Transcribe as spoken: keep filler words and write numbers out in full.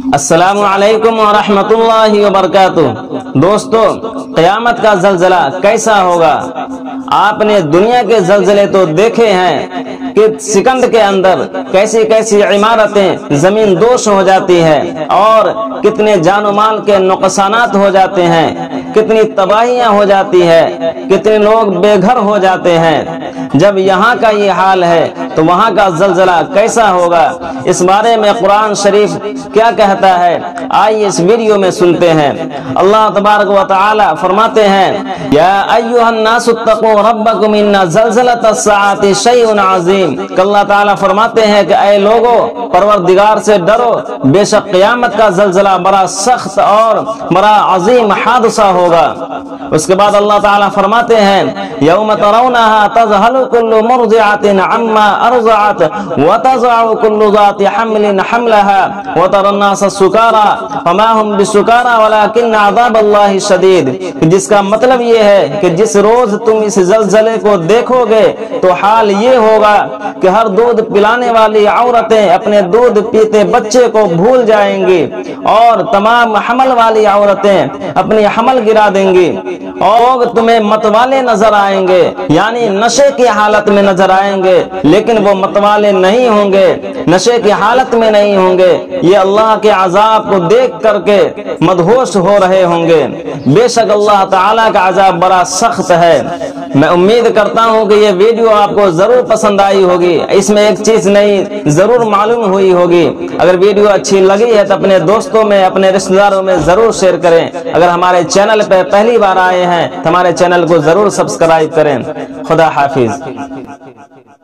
السلام علیکم ورحمۃ اللہ وبرکاتہ۔ دوستو، قیامت کا زلزلہ کیسا ہوگا؟ آپ نے دنیا کے زلزلے تو دیکھے ہیں کہ سیکنڈ کے اندر کیسی کیسی عمارتیں زمین دوش ہو جاتی ہیں اور کتنے جان و مال کے نقصانات ہو جاتے ہیں، کتنی تباہیاں ہو جاتی ہے، کتنے لوگ بے گھر ہو جاتے ہیں۔ جب یہاں کا یہ حال ہے تو وہاں کا زلزلہ کیسا ہوگا؟ اس بارے میں قرآن شریف کیا کہتا ہے، آئیے اس ویڈیو میں سنتے ہیں۔ اللہ تبارک و تعالی فرماتے ہیں، یا ایھا الناس اتقوا ربکم ان زلزلۃ الساعۃ شیء عظیم۔ کہ اللہ تعالی فرماتے ہیں کہ اے لوگو، پروردگار سے ڈرو، بے شک قیامت کا زلزلہ بڑا سخت اور بڑا عظیم حادثہ ہوگا۔ اس کے بعد اللہ تعالی فرماتے ہیں، یوم ترونها تذهل كل مرضعة عما ارضعت وتضع كل ذات حمل حملها وترى الناس سکارى وما هم بسکارى ولكن عذاب اللہ شدید۔ جس کا مطلب یہ ہے کہ جس روز تم اس زلزلے کو دیکھو گے تو حال یہ ہوگا کہ ہر دودھ پلانے والی عورتیں اپنے دودھ پیتے بچے کو بھول جائیں گی اور تمام حمل والی عورتیں اپنی حمل گرا دیں گی، اور تمہیں متوالے نظر آئیں گے، یعنی نشے کی حالت میں نظر آئیں گے، لیکن وہ متوالے نہیں ہوں گے، نشے کی حالت میں نہیں ہوں گے، یہ اللہ کے عذاب کو دیکھ کر کے مدہوش ہو رہے ہوں گے۔ بے شک اللہ تعالیٰ کا عذاب بڑا سخت ہے۔ میں امید کرتا ہوں کہ یہ ویڈیو آپ کو ضرور پسند آئی ہوگی، اس میں ایک چیز نئی ضرور معلوم ہوئی ہوگی۔ اگر ویڈیو اچھی لگی ہے تو اپنے دوستوں میں، اپنے رشتہ داروں میں ضرور شیئر کریں۔ اگر ہمارے چینل پہ پہلی بار آئے ہیں تو ہمارے چینل کو ضرور سبسکرائب کریں۔ خدا حافظ۔